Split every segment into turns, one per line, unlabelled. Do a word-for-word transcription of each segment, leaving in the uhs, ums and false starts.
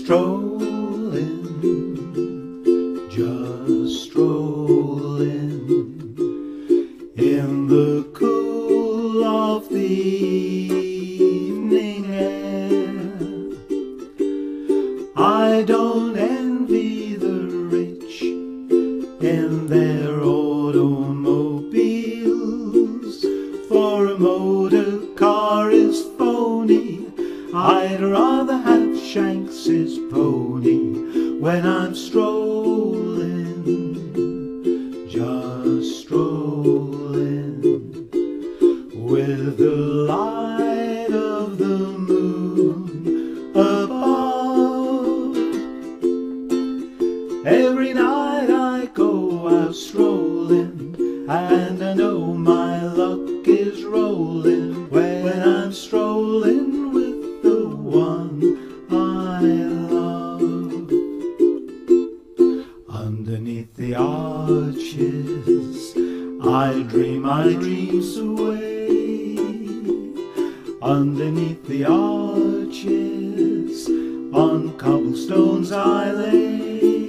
Strolling, just strolling in the cool of the evening air. I don't envy the rich in their automobiles, for a motor car is phony. I'd rather have Shanks's pony when I'm strolling, just strolling, with the light of the moon above. Every night I go out strolling, and I know my luck is rolling when I'm strolling with the one I love. Underneath the arches I dream my dreams away. Underneath the arches on cobblestones I lay.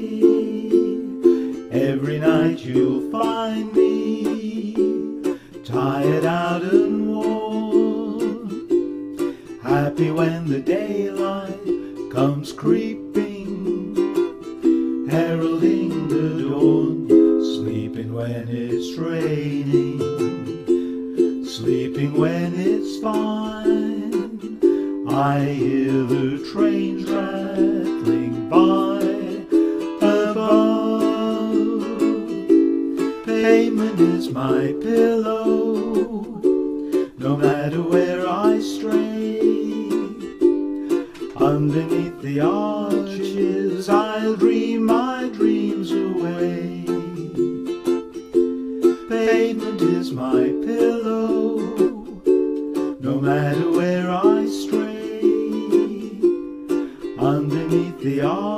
Every night you'll find me tired out and worn, happy when the daylight comes creeping, heralding the dawn, sleeping when it's raining, sleeping when it's fine. I hear the trains rattling by above. Pavement is my pillow, no matter where I stray. Underneath the arches I'll dream my dreams away. Pavement is my pillow, no matter where I stray. Underneath the arches